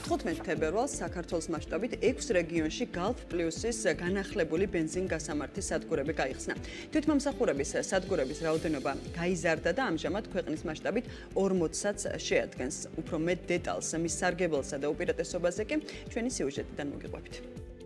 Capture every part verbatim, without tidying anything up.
თხუთმეტ თებერვალს საქართველოს მასშტაბით ექვს რეგიონში Gulf Plus-ის განახლებული ბენზინ-გასამართი სადგურები გაიხსნა. თვითმამსახურების სადგურების რაოდენობა გაიზარდა და ამჟამად ქვეყნის მასშტაბით ორმოცსაც შეადგენს. Უფრო მეტ დეტალს მის სარგებელსა და უპირატესობაზე კი ჩვენი სიუჟეტიდან მოგიყვებით.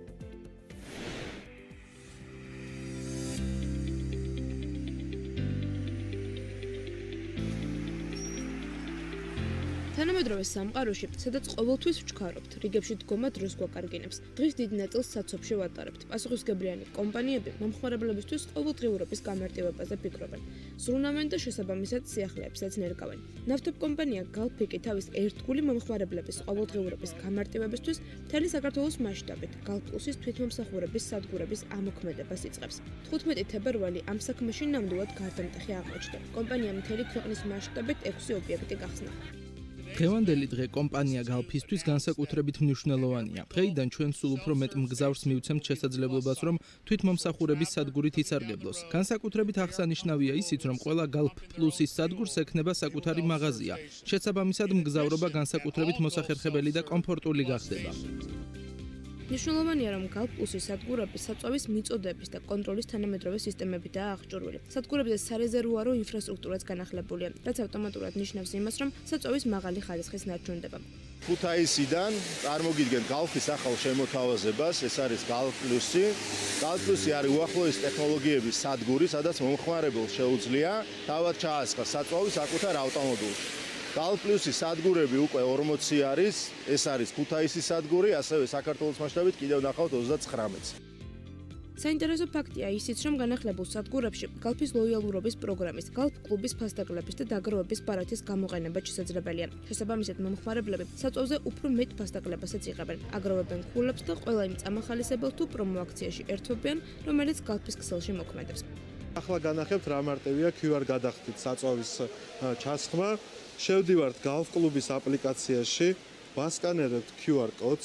თანამედროვე სამყაროში, სადაც ყოველთვის ვჩქარობთ, რიგებში დგომა დროს გვაკარგინებს. დღის დიდ ნაწილს საცობში ვატარებთ. პასუხისმგებლიანი კომპანიები მომხმარებლებისთვის ყოველდღიურობის გამარტივებაზე ფიქრობენ. ზრუნავენ და შესაბამისად სიახლეებსაც ნერგავენ. ნავთობ კომპანია Gulf კი თავის ერთგული მომხმარებლების ყოველდღიურობის გამარტივებისთვის მთელი საქართველოს მასშტაბით Gulf Plus-ის თვითმომსახურების სადგურების ამოქმედებას იწყებს. თხუთმეტი თებერვალი ამ საქმეში ნამდვილად გარდამტეხი აღმოჩნდა. კომპანიამ მთელი ქვეყნის მასშტაბით ექვსი ობიექტი გახსნა. დღევანდელი დღე კომპანია Gulf-ისთვის განსაკუთრებით მნიშვნელოვანია. დღეიდან ჩვენ სულ უფრო მეტ მგზავრს მივცემთ შესაძლებლობას, რომ თვითმომსახურების სადგურით ისარგებლოს. განსაკუთრებით აღსანიშნავია ისიც, რომ ყველა Gulf Plus-ის სადგურს ექნება საკუთარი მაღაზია. შესაბამისად, მგზავრობა განსაკუთრებით მოსახერხებელი და კომფორტული გახდება. მნიშვნელოვანია, რომ Gulf Plus-ის სადგურები საწვავის მიწოდების და კონტროლის თანამედროვე სისტემებითაა აღჭურვილი. სადგურებზე სარეზერვუარო ინფრასტრუქტურაც განახლებულია, რაც ავტომატურად ნიშნავს იმას, რომ საწვავის მაღალი ხარისხის ნარჩუნდება. ქუთაისიდან წარმოგიდგენთ Gulf-ის ახალ შემოთავაზებას, ეს არის Gulf Plus-ი. Gulf Plus-ი არის უახლოესი ტექნოლოგიების სადგური, სადაც მომხმარებელს შეუძლია თავად ჩაასხა საწვავი საკუთარ ავტომობილში. Gulf Plus-ის სადგურები უკვე ორმოცი არის, ეს არის ქუთაისის სადგური, ასევე საქართველოს მასშტაბით კიდევ ნახავთ ოცდაცხრამეტს. საინტერესო ფაქტია ისიც, რომ განახლებულ სადგურებში Gulf-ის ლოიალურობის პროგრამის, Gulf კლუბის ფასდაგლების და დაგროვების პარათის გამოყენება შესაძლებელია. შესაბამისად, მომხმარებლები საწვავზე უფრო მეტ ფასდაგლებასაც იღებენ, აგროვებენ ქულებს და ყველა იმ წამახალისებელს თუ პრომოაქციაში ერთვებიან, რომელიც Gulf-ის ქსელში მოქმედებს. ახლა განახებთ რა მარტივია Q R გადახდით საწვავის ჩასხმა. შევდივართ Gulf კლუბის აპლიკაციაში, ვასკანერებთ Q R კოდს,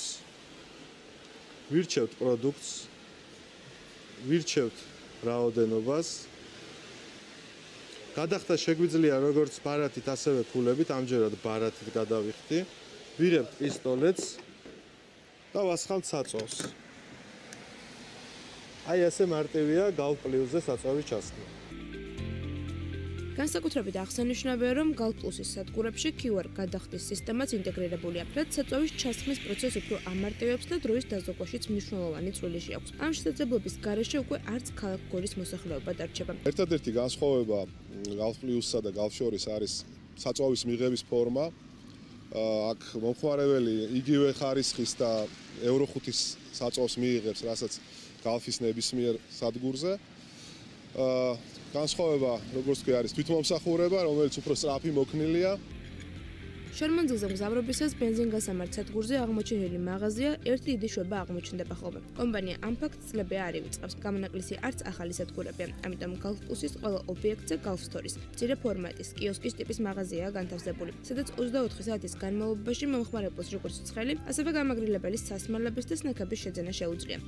ვირჩევთ პროდუქტს, ვირჩევთ რაოდენობას. გადახდა შეგვიძლია როგორც ბარათით, ასევე ქულებით, ამჯერად ბარათით გადავიხდი. ვიღებთ პისტოლეტს და ვასხამთ საწვავს. აი ასე მარტივია Gulf Plus-ზე საწვავის ჩასხმა. განსაკუთრებით აღსანიშნავია, რომ Gulf Plus-ის სადგურებში Q R გადახდის სისტემაც ინტეგრირებულია, რაც საწვავის ჩასხმის პროცესს უფრო ამარტივებს და დროის დაზოგვაშიც მნიშვნელოვანი წვლილი აქვს. ამ შესაძლებლობის გარეშე უკვე არც ქალაქ გორის მოსახლეობა დარჩება. ერთადერთი განსხვავება Gulf Plus-სა და Gulf შორის არის საწვავის მიღების ფორმა. აქ მომხმარებელი იგივე ხარისხის და ევრო ხუთის საწვავს მიიღებს, რასაც Gulf-ის ნებისმიერ სადგურზე. განსხვავება, როგორც კი არის თვითმომსახურება, რომელიც უფრო სწრაფი მოქნილია. შარმანძილზე მგზავრობისას ბენზინ-გასამართ სადგურზე აღმოჩენილი მაღაზია ერთი დიდი შვება აღმოჩნდება ხოლმე. კომპანია ამ ფაქტს წლები არ ივიწყებს. გამონაკლისი არც ახალი სადგურებია, ამიტომ Gulf Plus-ის ყველა ობიექტზე Gulf Store-ის მცირე ფორმატის კიოსკის ტიპის მაღაზიაა განთავსებული, სადაც ოცდაოთხი საათის განმავლობაში მომხმარებელს როგორც ცხელი, ასევე გამაგრილებელი სასმელების და სნექების შეძენა შეუძლია.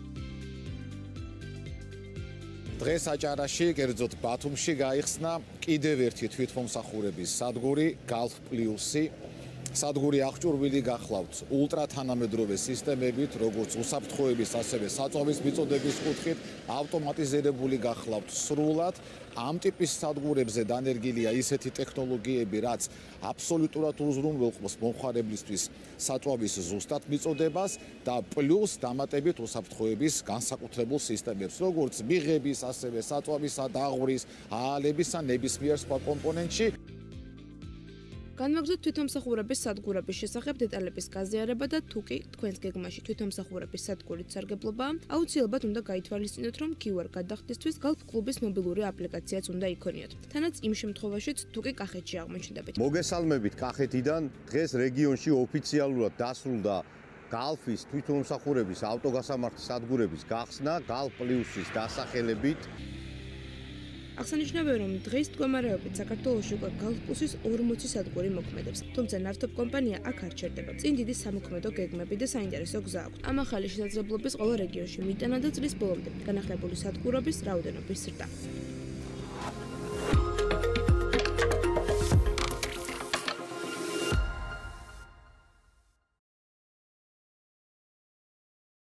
დღეს აჭარაში, კერძოდ ბათუმში გაიხსნა კიდევ ერთი თვითმომსახურების სადგური Gulf Plus-ი. სადგური აღჭურვილი გახლავთ ულტრათანამედროვე სისტემებით, როგორც უსაფრთხოების, ასევე საწვავის მიწოდების კუთხით, ავტომატიზირებული გახლავთ სრულად. ამ ტიპის სადგურებზე დანერგილია ისეთი ტექნოლოგიები, რაც აბსოლუტურად უზრუნველყოფს მომხმარებლისთვის საწვავის ზუსტად მიწოდებას და პლუს დამატებით უსაფრთხოების განსაკუთრებულ სისტემებს, როგორც მიღების, ასევე საწვავისა, დაღვრის, აალების ან ნებისმიერ სხვა კომპონენტში. განვაგრძოთ თვითმომსახურების სადგურების შესახებ დეტალების გაზიარება და თუ კი თქვენს გეგმაში თვითმომსახურების სადგურით სარგებლობაა, აუცილებლად უნდა გაითვალისწინოთ, რომ Q R გადახდისთვის Gulf კლუბის მობილური აპლიკაციაც უნდა იქონიოთ. თანაც იმ შემთხვევაშიც, თუ კი კახეთში აღმოჩნდებით. მოგესალმებით კახეთიდან. დღეს რეგიონში ოფიციალურად დასრულდა Gulf-ის თვითმომსახურების ავტოგასამართი სადგურების გახსნა Gulf Plus-ის დასახელებით. აღსანიშნავია, რომ დღის მდგომარეობით საქართველოში უკვე Gulf Plus-ის ორმოცი სადგური მოქმედებს, თუმცა ნავთობ კომპანია აქ არ ჩერდება. წინ დიდი სამოქმედო გეგმები და საინტერესო გზა აქვს. ამ ახალი შესაძლებლობის ყველა რეგიონში მიტანა და წლის ბოლომდე განახლებული სადგურების რაოდენობის ზრდა.